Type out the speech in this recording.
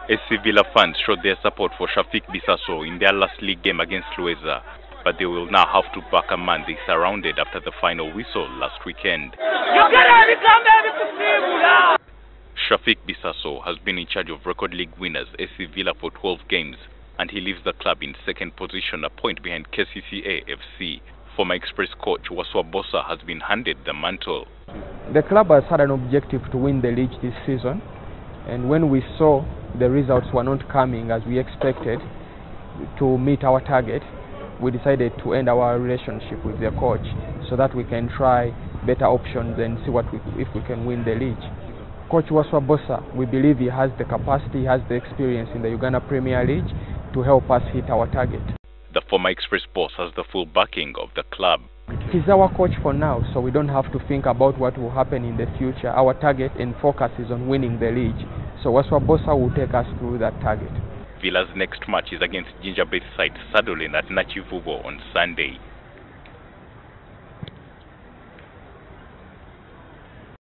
SC Villa fans showed their support for Shafiq Bisaso in their last league game against Lweza, but they will now have to back a man they surrounded after the final whistle last weekend. Shafiq Bisaso has been in charge of record league winners SC Villa for 12 games, and he leaves the club in second position, a point behind KCCA FC. Former Express coach Wasswa Bbosa has been handed the mantle. The club has had an objective to win the league this season, and when we saw the results were not coming as we expected to meet our target, we decided to end our relationship with the coach so that we can try better options and see if we can win the league. Coach Wasswa Bbosa, we believe he has the capacity, he has the experience in the Uganda Premier League to help us hit our target. The former Express boss has the full backing of the club. He's our coach for now, so we don't have to think about what will happen in the future. Our target and focus is on winning the league, so Wasswa Bbosa will take us through that target. Villa's next match is against Ginger Bay side Sadolin at Nachivubo on Sunday.